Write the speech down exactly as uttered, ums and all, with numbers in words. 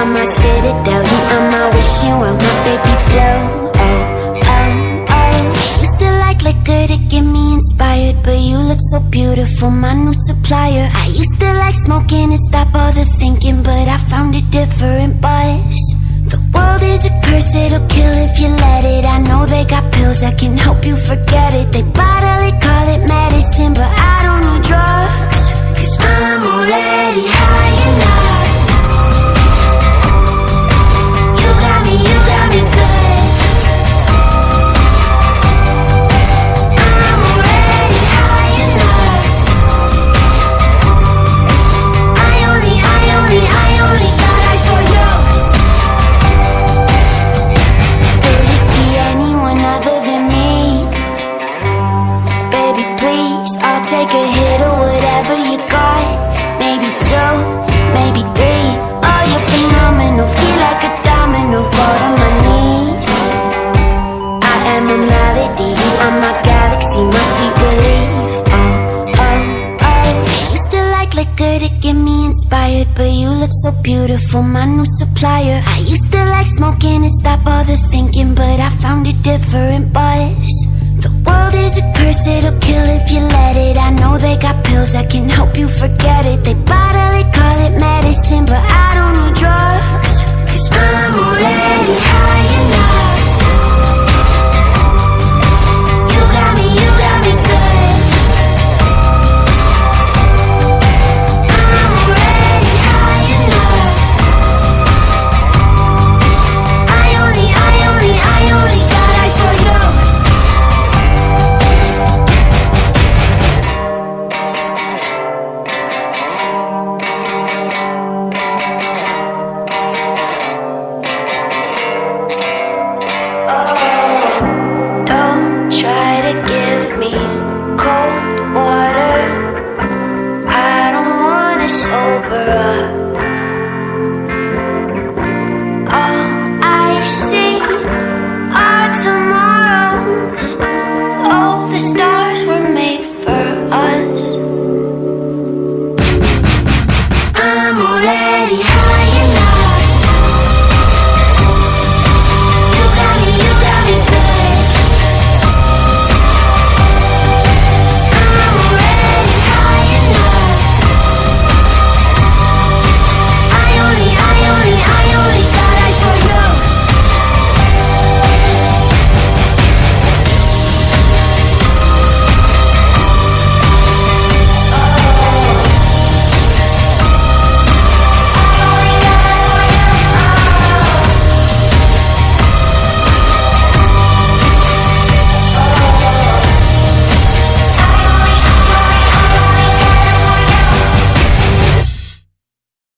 are my citadel, you are my wish, you are my baby blow. Oh, oh, oh. Used to like liquor to get me inspired, but you look so beautiful, my new supplier. I used to like smoking to stop all the thinking, but I found a different buzz. The world is a curse, it'll kill if you let it. I know they got pills that can help you forget it. They bottle it, call it medicine, but I don't need drugs, cause I'm already high enough. You got me, you got me good. I'm already high enough. I only, I only, I only got eyes for you. Other than me, baby, please, I'll take a hit of whatever you got. Maybe two, maybe three. Oh, you're phenomenal, feel like a domino, fall to my knees. I am a melody, you are my galaxy, my sweet relief. Oh, oh, oh. Used to like liquor to get me inspired, but you look so beautiful, my new supplier. I used to like smoking to stop all the thinking, but I found a different buzz. The world is a curse, it'll kill if you let it. I know they got pills that can help you forget it. They bottle it, call it medicine, but I don't need drugs, cause I'm already high enough. You got me, you got me good. I'm already high enough. I only, I only, I only got eyes for you. Oh, don't try to give me